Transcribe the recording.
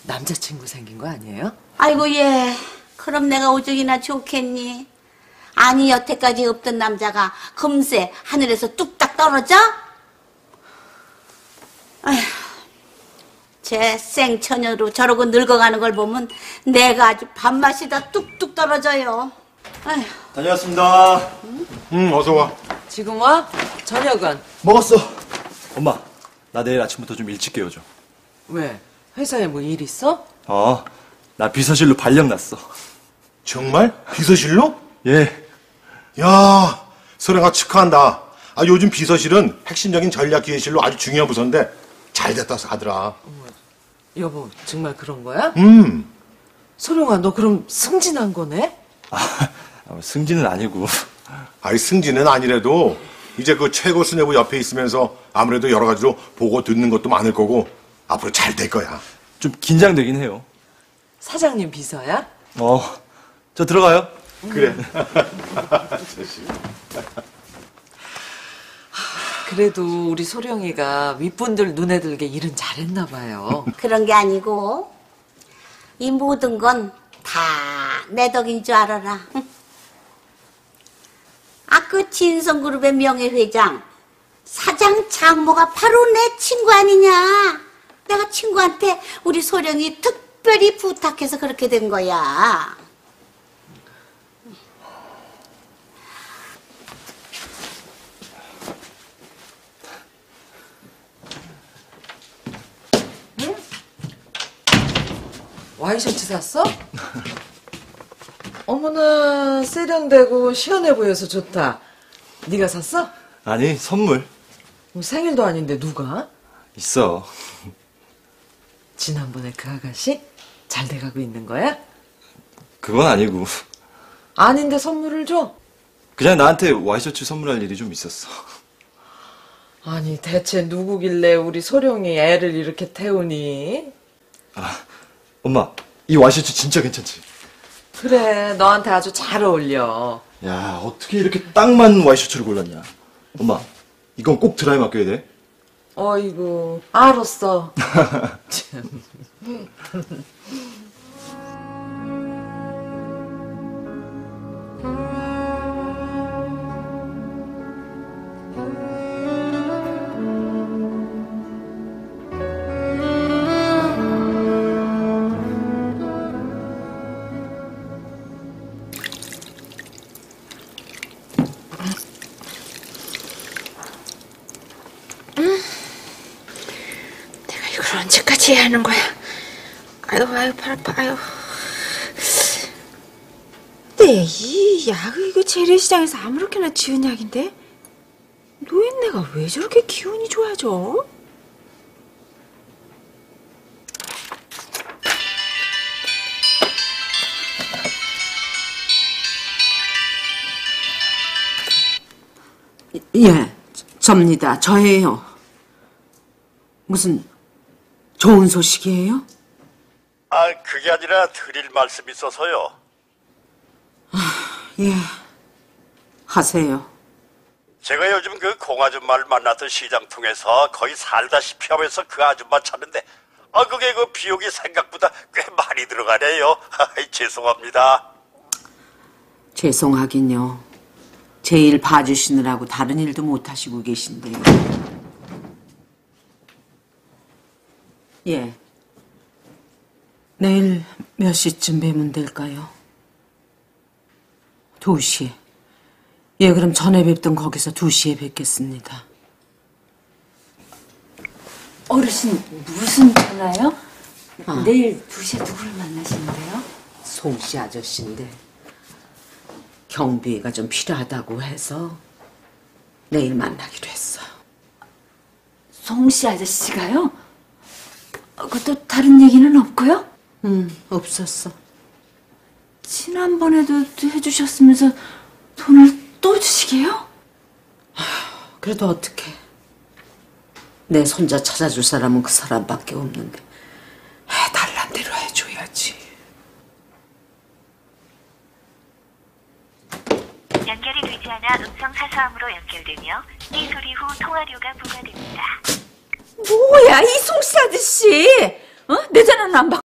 남자친구 생긴 거 아니에요? 아이고 예. 그럼 내가 오죽이나 좋겠니? 아니 여태까지 없던 남자가 금세 하늘에서 뚝딱 떨어져? 아휴, 제 생처녀로 저러고 늙어가는 걸 보면 내가 아주 밥맛이 다 뚝뚝 떨어져요. 아휴. 다녀왔습니다. 어서 와. 지금 와? 저녁은? 먹었어. 엄마, 나 내일 아침부터 좀 일찍 깨워줘. 왜? 회사에 뭐 일 있어? 나 비서실로 발령 났어. 정말? 비서실로? 예. 야, 서령아 축하한다. 요즘 비서실은 핵심적인 전략기획실로 아주 중요한 부서인데 잘 됐다 하더라. 여보, 정말 그런 거야? 소룡아, 너 그럼 승진한 거네? 승진은 아니고. 승진은 아니래도 이제 그 최고 수뇌부 옆에 있으면서 아무래도 여러 가지로 보고 듣는 것도 많을 거고 앞으로 잘 될 거야. 좀 긴장되긴 해요. 사장님 비서야? 저 들어가요. 그래. 그래도 우리 소룡이가 윗분들 눈에 들게 일은 잘했나 봐요. 그런 게 아니고 이 모든 건 다 내 덕인 줄 알아라. 그 진성그룹의 명예회장 사장 장모가 바로 내 친구 아니냐. 내가 친구한테 우리 소령이 특별히 부탁해서 그렇게 된 거야. 응? 와이셔츠 샀어? 어머나, 세련되고 시원해 보여서 좋다. 네가 샀어? 아니, 선물. 생일도 아닌데 누가? 있어. 지난번에 그 아가씨? 잘 돼가고 있는 거야? 그건 아니고. 아닌데 선물을 줘? 그냥 나한테 와이셔츠 선물할 일이 좀 있었어. 아니 대체 누구길래 우리 소룡이 애를 이렇게 태우니? 엄마, 이 와이셔츠 진짜 괜찮지? 그래, 너한테 아주 잘 어울려. 야, 어떻게 이렇게 딱 맞는 와이셔츠를 골랐냐? 엄마, 이건 꼭 드라이 맡겨야 돼. 어이구, 알았어. 참. 이걸 언제까지 해야 하는 거야? 아유, 팔 아파, 아유. 근데 이 약을 이거 재래시장에서 아무렇게나 지은 약인데? 노인네가 왜 저렇게 기운이 좋아져? 예, 접니다. 저예요. 무슨 좋은 소식이에요? 그게 아니라 드릴 말씀이 있어서요. 예, 하세요. 제가 요즘 그 공아줌마를 만났던 시장 통해서 거의 살다시피 하면서 그 아줌마 찾는데 그게 그 비용이 생각보다 꽤 많이 들어가네요. 죄송합니다. 죄송하긴요. 제 일 봐주시느라고 다른 일도 못하시고 계신데요. 예. 내일 몇 시쯤 뵈면 될까요? 2시. 예, 그럼 전에 뵙던 거기서 2시에 뵙겠습니다. 어르신, 무슨 전화요? 내일 2시에 누구를 만나시는데요? 송씨 아저씨인데 경비가 좀 필요하다고 해서 내일 만나기로 했어. 송씨 아저씨가요? 그것도 다른 얘기는 없고요? 없었어. 지난번에도 해주셨으면서 돈을 또 주시게요? 그래도 어떡해. 내 손자 찾아줄 사람은 그 사람밖에 없는데 해달란 대로 해줘야지. 연결이 되지 않아 음성 사서함으로 연결되며 이 소리 후 통화료가 부과됩니다. 뭐야, 이 송씨 아저씨! 내 전화는 안 받고